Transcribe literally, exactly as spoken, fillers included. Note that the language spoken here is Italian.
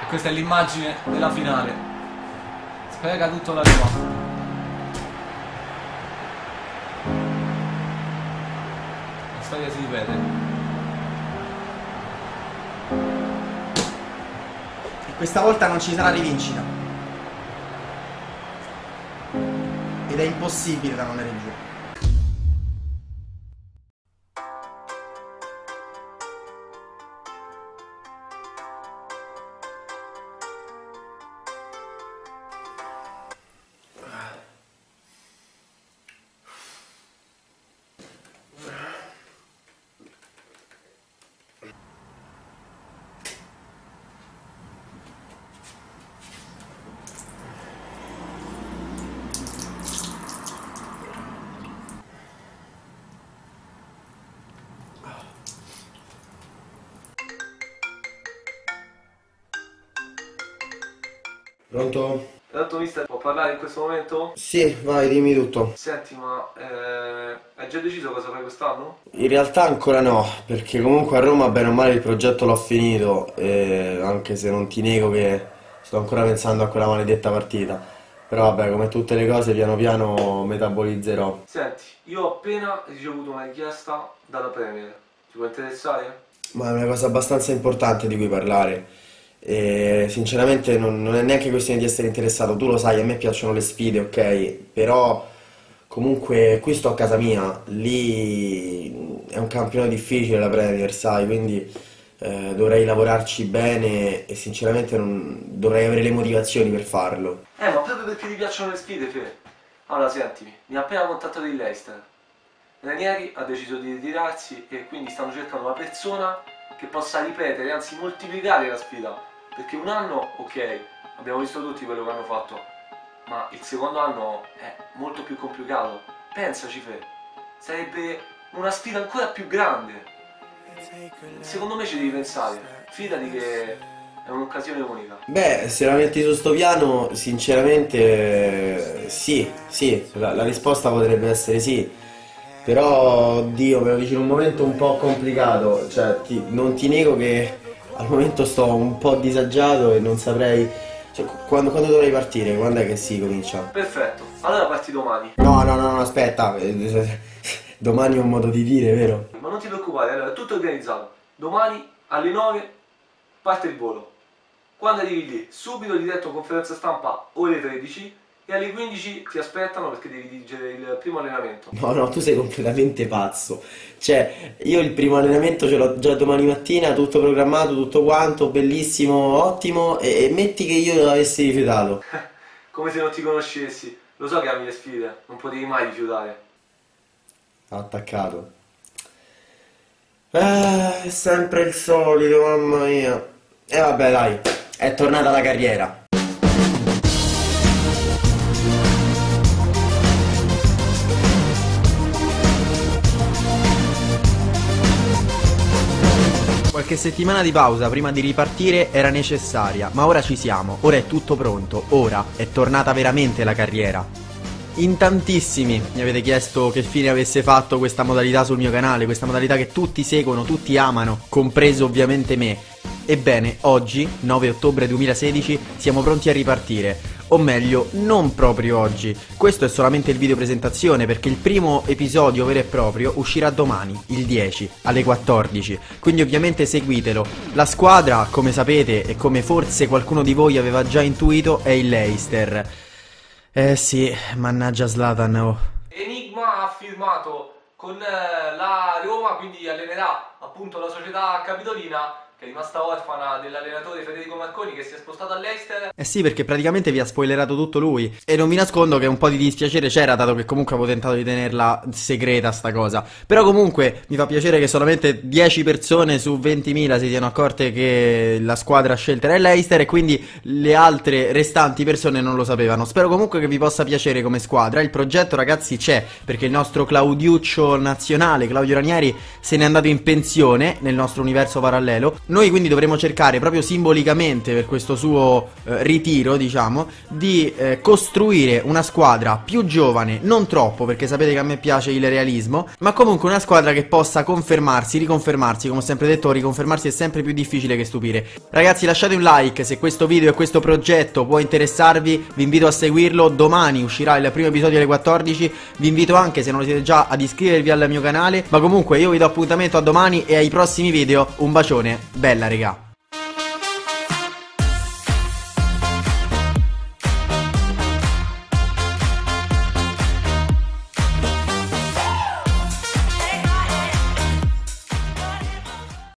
Questa è l'immagine della finale. Spiega tutto la Roma. La storia si ripete. E questa volta non ci sarà rivincita. Ed è impossibile da non andare giù. Pronto? Tanto mister, può parlare in questo momento? Sì, vai, dimmi tutto. Senti, ma eh, hai già deciso cosa fai quest'anno? In realtà ancora no, perché comunque a Roma bene o male il progetto l'ho finito, e anche se non ti nego che sto ancora pensando a quella maledetta partita. Però vabbè, come tutte le cose piano piano metabolizzerò. Senti, io ho appena ricevuto una richiesta dalla Premier. Ti può interessare? Ma è una cosa abbastanza importante di cui parlare. E sinceramente non, non è neanche questione di essere interessato, tu lo sai, a me piacciono le sfide, ok? Però comunque qui sto a casa mia, lì è un campionato difficile la Premier, sai, quindi eh, dovrei lavorarci bene e sinceramente non, dovrei avere le motivazioni per farlo. Eh, ma proprio perché ti piacciono le sfide, Fe. Allora, sentimi, mi ha appena contattato il Leicester. Ranieri ha deciso di ritirarsi e quindi stanno cercando una persona che possa ripetere, anzi moltiplicare la sfida. Perché un anno, ok, abbiamo visto tutti quello che hanno fatto, ma il secondo anno è molto più complicato. Pensaci, Fe, sarebbe una sfida ancora più grande. Secondo me ci devi pensare, fidati che è un'occasione unica. Beh, se la metti su sto piano, sinceramente eh, sì, sì, la, la risposta potrebbe essere sì. Però, oddio, me lo dici in un momento un po' complicato, cioè ti- non ti nego che al momento sto un po' disagiato e non saprei, cioè, quando, quando dovrei partire, quando è che si comincia? Perfetto, allora parti domani. No, no, no, no, aspetta, eh, domani è un modo di dire, vero? Ma non ti preoccupare, allora è tutto organizzato. Domani alle nove parte il volo. Quando arrivi lì, subito diretto conferenza stampa ore tredici e alle quindici ti aspettano perché devi dirigere il primo allenamento. No, no, tu sei completamente pazzo. Cioè, io il primo allenamento ce l'ho già domani mattina, tutto programmato, tutto quanto, bellissimo, ottimo, e, e metti che io l'avessi rifiutato. Come se non ti conoscessi. Lo so che ami le sfide, non potevi mai rifiutare. Attaccato. Eh, è sempre il solito, mamma mia. E vabbè, dai, è tornata la carriera. Qualche settimana di pausa prima di ripartire era necessaria, ma ora ci siamo, ora è tutto pronto, ora è tornata veramente la carriera. In tantissimi mi avete chiesto che fine avesse fatto questa modalità sul mio canale, questa modalità che tutti seguono, tutti amano, compreso ovviamente me. Ebbene, oggi, nove ottobre duemilasedici, siamo pronti a ripartire. O meglio, non proprio oggi. Questo è solamente il video presentazione perché il primo episodio vero e proprio uscirà domani, il dieci, alle quattordici. Quindi ovviamente seguitelo. La squadra, come sapete e come forse qualcuno di voi aveva già intuito, è il Leicester. Eh sì, mannaggia Zlatan, oh. Enigma ha firmato con eh, la Roma, quindi allenerà appunto la società capitolina che è rimasta orfana dell'allenatore Federico Marconi che si è spostato all'Leicester. Eh sì, perché praticamente vi ha spoilerato tutto lui. E non vi nascondo che un po' di dispiacere c'era, dato che comunque avevo tentato di tenerla segreta sta cosa. Però comunque mi fa piacere che solamente dieci persone su ventimila si siano accorte che la squadra scelta era il Leicester e quindi le altre restanti persone non lo sapevano. Spero comunque che vi possa piacere come squadra. Il progetto, ragazzi, c'è, perché il nostro Claudiuccio nazionale, Claudio Ranieri, se n'è andato in pensione dimensione nel nostro universo parallelo. Noi quindi dovremo cercare proprio simbolicamente, per questo suo eh, ritiro, diciamo, di eh, costruire una squadra più giovane, non troppo, perché sapete che a me piace il realismo, ma comunque una squadra che possa confermarsi, riconfermarsi. Come ho sempre detto, riconfermarsi è sempre più difficile che stupire. Ragazzi, lasciate un like se questo video e questo progetto può interessarvi, vi invito a seguirlo. Domani uscirà il primo episodio alle quattordici, vi invito anche, se non lo siete già, ad iscrivervi al mio canale. Ma comunque io vi do appuntamento a domani e ai prossimi video. Un bacione, bella regà.